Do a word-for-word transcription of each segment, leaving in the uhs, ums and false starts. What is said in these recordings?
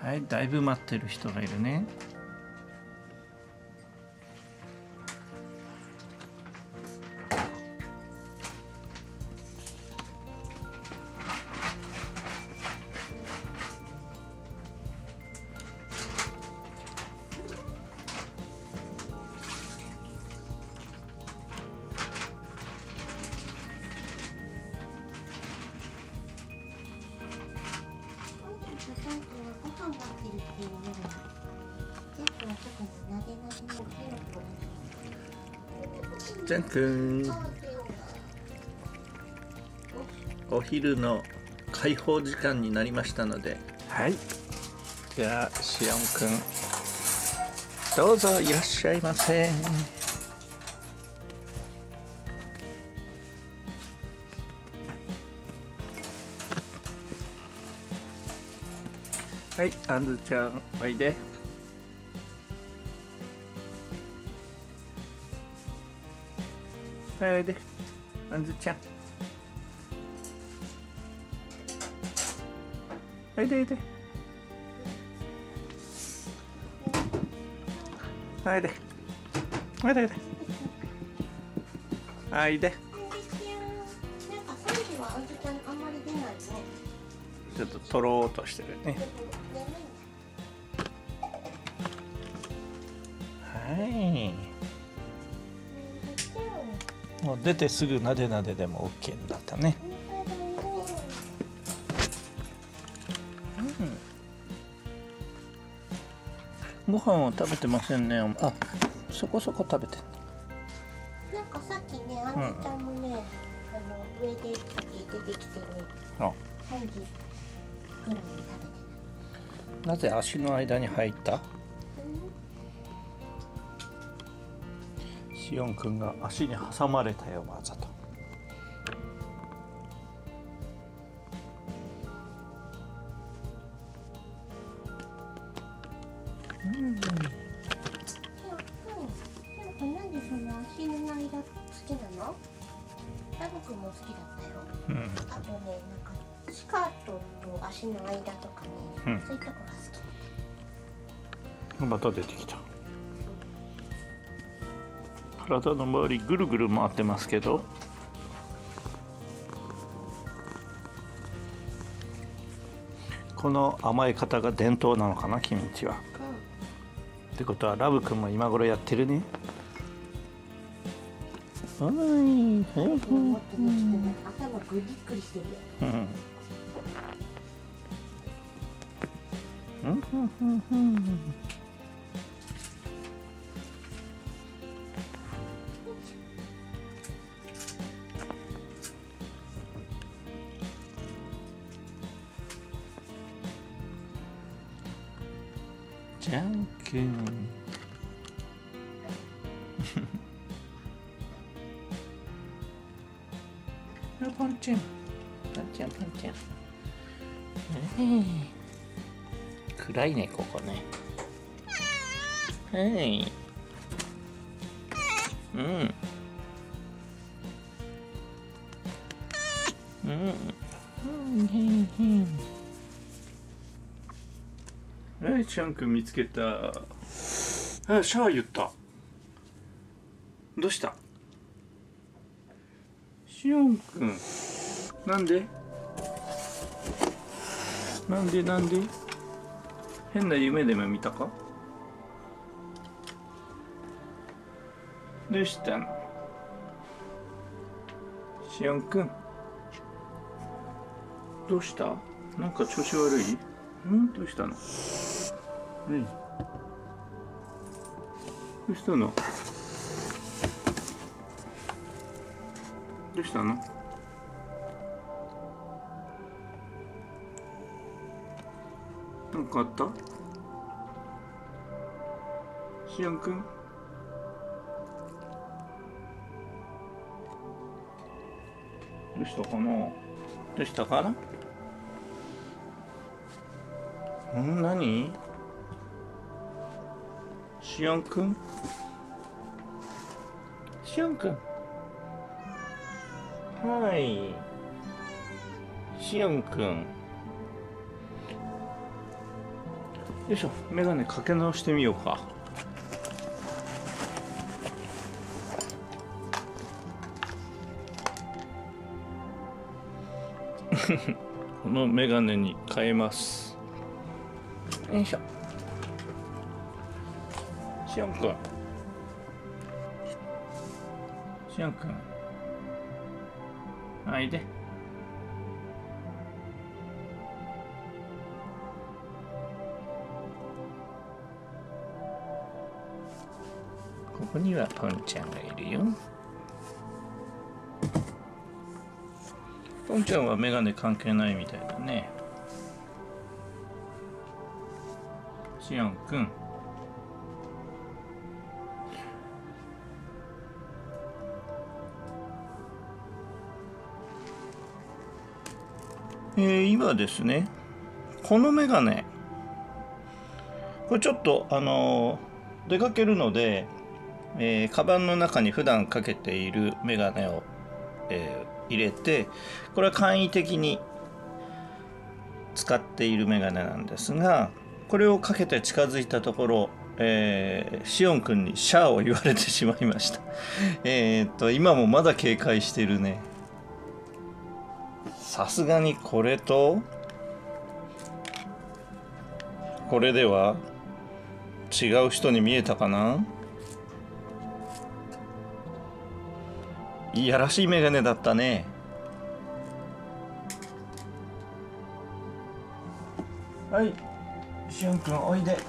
はい、だいぶ待ってる人がいるね。ちゃんくん、お昼の開放時間になりましたので、はい、じゃあしおんくんどうぞいらっしゃいませ。はい、あんずちゃんおいで。はい、おいで、あんずちゃん。おいでおいで。おいで。おいでおいで。おいで。ちょっと取ろうとしてるね。はい。もう出てすぐなでなででも OK になったね。うん、ご飯を食べてませんね。あ、そこそこ食べて。 なんかさっきね、あんずちゃんもね、うん、あの上で出てきてね。あ、さんじぐらいに食べてた。 なぜ足の間に入った？しおんくんが足に挟まれたよ、わざと。うん。 しおんくん、なんでその足の間好きなの？ラブくんも好きだったよ。うん。あとね、なんかスカートと足の間とかね、うん、そういうとこが好き。 また出てきた。体の周りぐるぐる回ってますけど、この甘え方が伝統なのかな、君んちは。うん、ってことはラブくんも今頃やってるね。はい、はい、 もっとね、頭グリッグリしてるよ。うん。 うん、うん、うん、うん。ちゃんくん。ポンちゃん、ポンちゃん、ポンちゃん。えー、暗いね、ここね。はい。うん。うん。うん。うん。はい、ちゃんくん見つけた。あ、シャワー言った。どうした？しおんくん。なんで？なんでなんで？変な夢でも見たか？どうしたの？しおんくん。どうした？なんか調子悪い？ん？どうしたの？うん。どうしたの？どうしたの？なんかあった？しおんくん。どうしたかな？どうしたかな？ん？何？しおんくん？しおんくん。はい。しおんくん。 よいしょ、メガネかけ直してみようか。このメガネに変えます。よいしょ。しおんくん、しおんくん、おいで。ここにはポンちゃんがいるよ。ポンちゃんはメガネ関係ないみたいだね。しおんくん。えー、今ですね、このメガネ、これちょっとあのー、出かけるので、えー、カバンの中に普段かけているメガネを、えー、入れて、これは簡易的に使っているメガネなんですが、これをかけて近づいたところ、えー、しおんくんにシャーを言われてしまいました。えっと今もまだ警戒してるね。さすがにこれとこれでは違う人に見えたかな。いやらしいメガネだったね。はい、しおんくんおいで。よ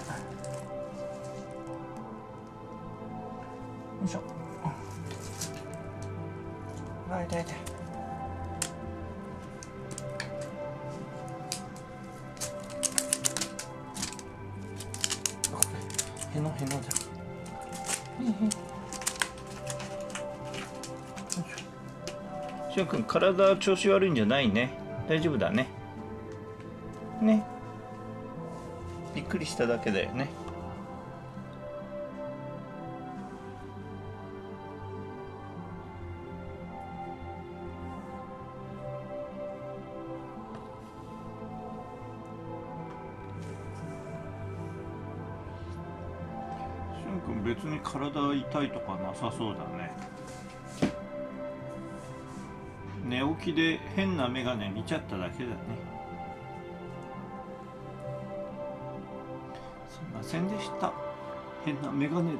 いしょ。はい、痛い痛い。へのへのだ。しおんくん、体調子悪いんじゃないね。大丈夫だね。ね。びっくりしただけだよね。しおんくん、別に体痛いとかなさそうだね。寝起きで変なメガネ見ちゃっただけだね。すいませんでした。変なメガネで。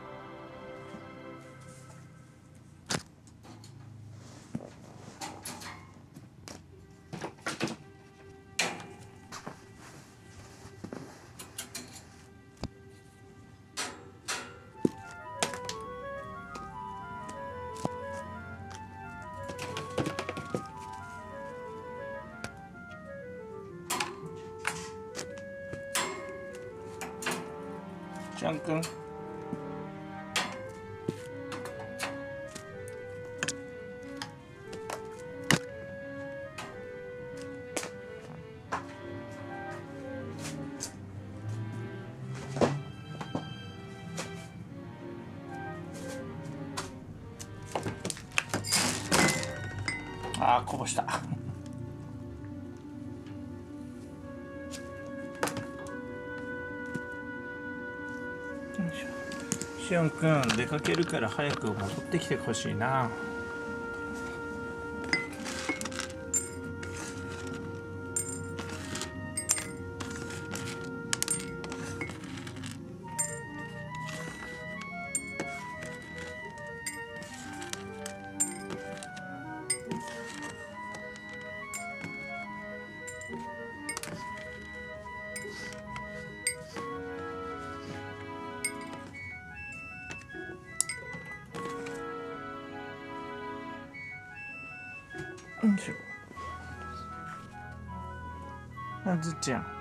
しおんくん。ああ、こぼした。しおんくん、出かけるから早く戻ってきてほしいな。よいしょ。あずちゃん。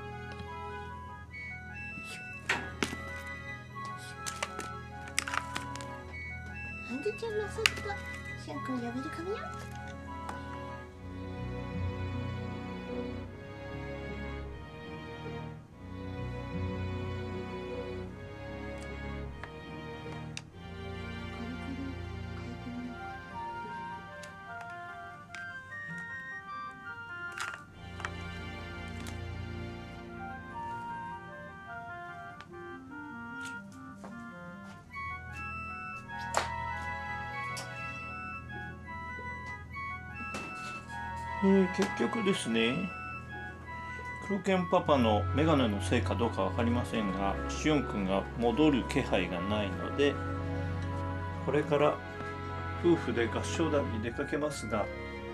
あずちゃんのそっとしおんくん呼べるかもよ。 えー、結局ですね、クロケンパパのメガネのせいかどうか分かりませんが、しおんくんが戻る気配がないので、これから夫婦で合唱団に出かけますが、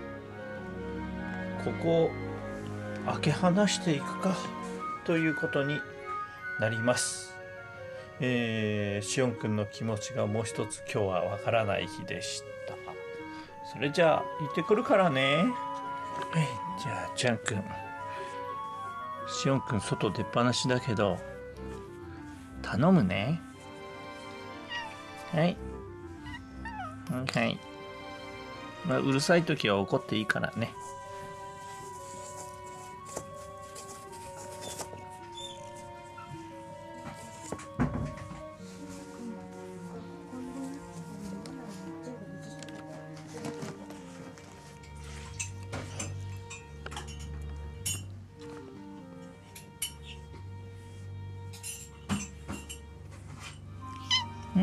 ここを開け放していくかということになります。えー、しおんくんの気持ちがもう一つ今日はわからない日でした。それじゃあ行ってくるからね。はい、じゃあちゃんくん、しおんくん外出っ放しだけど頼むね。はい、はい、まあ、うるさい時は怒っていいからね。うん、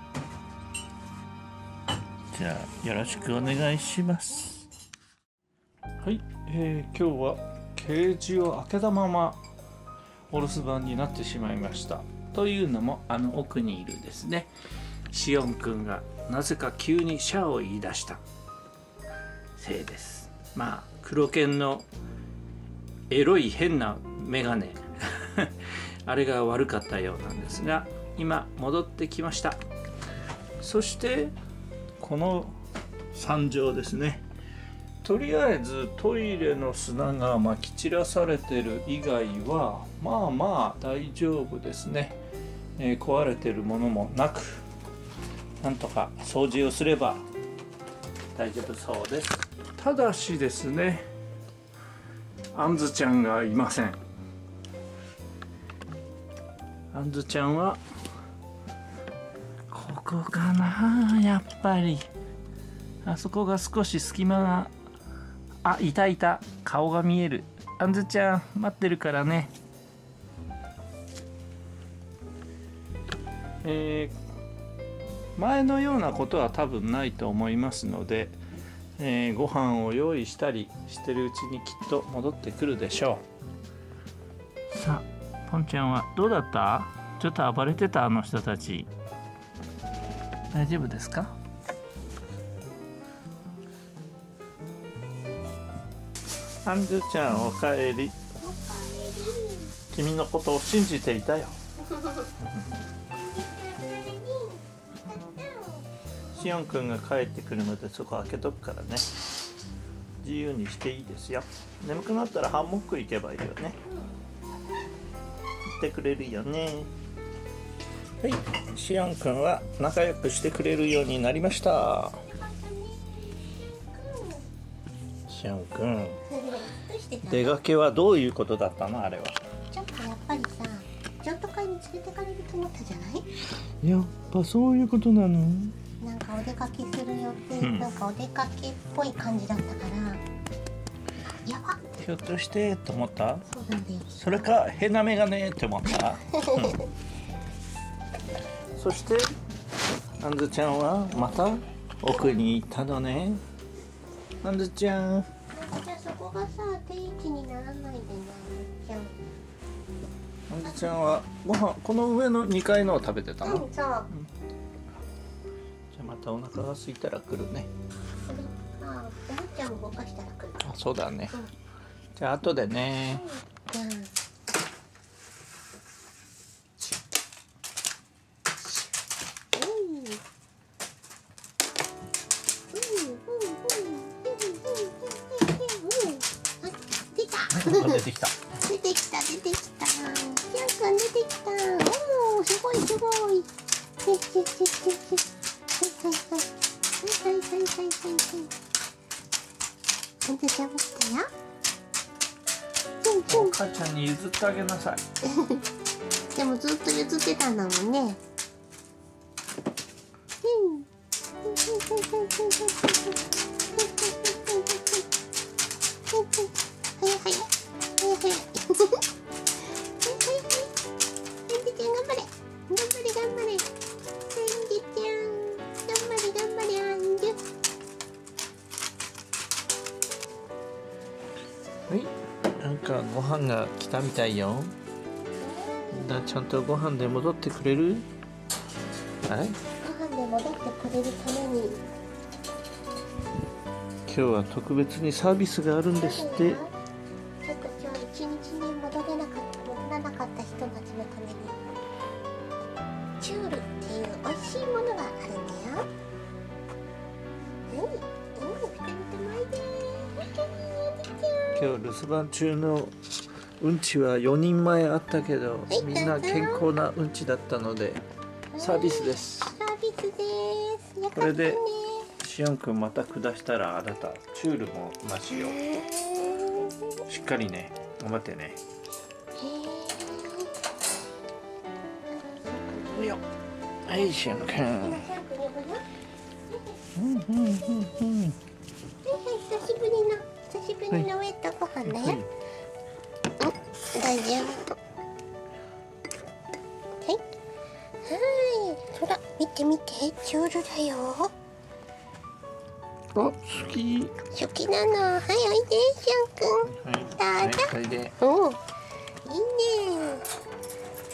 じゃあよろしくお願いします。はい、えー、今日はケージを開けたままお留守番になってしまいました。というのも、あの奥にいるですね、しおんくんがなぜか急にシャを言い出したせいです。まあ黒犬のエロい変なメガネあれが悪かったようなんですが、今戻ってきました。そしてこの惨状ですね。とりあえずトイレの砂がまき散らされてる以外はまあまあ大丈夫ですね。えー、壊れてるものもなく、なんとか掃除をすれば大丈夫そうです。ただしですね、あんずちゃんがいません。あんずちゃんはここかな、やっぱりあそこが少し隙間が、あ、いたいた、顔が見える。あんずちゃん待ってるからね。えー、前のようなことは多分ないと思いますので、えー、ご飯を用意したりしてるうちにきっと戻ってくるでしょう。さあポンちゃんはどうだった？ちょっと暴れてた？あの人たち大丈夫ですか？アンズちゃんおかえり。君のことを信じていたよ。しおんくんが帰ってくるのでそこ開けとくからね。自由にしていいですよ。眠くなったらハンモック行けばいいよね。言ってくれるよね。はい、しおんくんは仲良くしてくれるようになりました。しおんくん、出かけはどういうことだったの？あれはちょっとやっぱりさ、譲渡会に連れてかれると思ったじゃない？ やっぱそういうことなの？ なんかお出かけする予定、うん、なんかお出かけっぽい感じだったから、やばっ、 ひょっとしてと思った？ そうなんだよ。 それか変なメガネって思った、うん、そしてあんずちゃんはまた奥に行ったのね。あんずちゃん、 じゃあそこがさ、定位置にならないでね、じゃん。 あんずちゃんはご飯この上のにかいのを食べてたの？うん、 そう、うん、じゃあまたお腹が空いたら来るね。 それか、おもちゃを動かしたら来る。 あ、そうだね、 うん、 じゃあ後でね。 うん、 出てきた出てきた出てきた、しおんくん出てきた。おお、すごいすごい。はいはいはいはいはいはいはいはいはいはい。あんたちゃん来たよ。 お母ちゃんに譲ってあげなさい。 でもずっと譲ってたんだもんね。 かご飯が来たみたいよ。だちゃんとご飯で戻ってくれる？はい。 ご飯で戻ってくれるために。 今日は特別にサービスがあるんですって。 ちょっと今日一日に戻れなかった戻らなかった人たちのためにチュールっていう美味しいものがあるんだよ。はい、うん、ふたりともおいでー。 今日留守番中のうんちはよにんまえあったけど、みんな健康なうんちだったのでサービスです。 サービスです。よかったね。 これでしおんくんまた下したらあなたチュールもなしよ。しっかりね、頑張ってね。およ、はいしおんくん。うんうんうんうん。 久しぶりの久しぶりのウェットご飯だよ。はい、うん、大丈夫。はい。はい。ほら見て見て、チュールだよ。 あ、好き。 好きなの。はい、おいで、しおんくん。 はい、はい、はい、で。 うん。いいね。はい。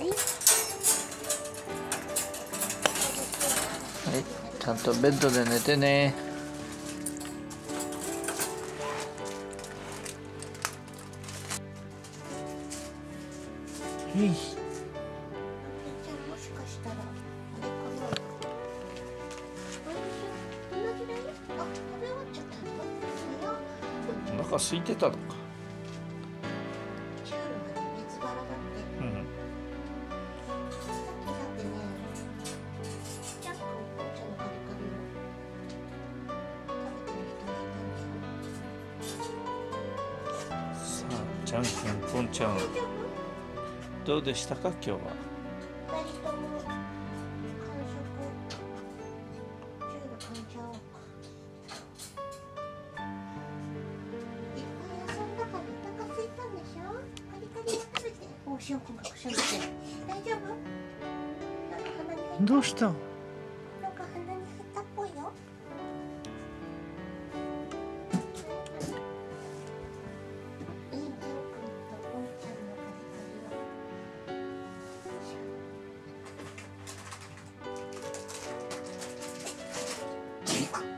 はい、ちゃんとベッドで寝てね。はい。 じゃあもしかしたらあれかな。どのぐらい？あ、食べ終わっちゃったの？ お腹空いてたのか。 チュールがね、別腹だって。 うん。 さっきだってね、ジャックお紅茶のカリカリを食べてる人がいたんですよ。 さあ、ジャン君、ポンちゃん、 大丈夫？ どうでしたか今日は。 二人とも完食。チュール噛んじゃおうか。いっぱい遊んだからお腹空いたんでしょ。カリカリ食べて。おう、しおんくんがくしゃみしてる。大丈夫？なんか鼻に入った。 どうした？ なんか鼻に入ったっぽいよ。いいね、しおんくんとぽんちゃんのカリカリを。よいしょ。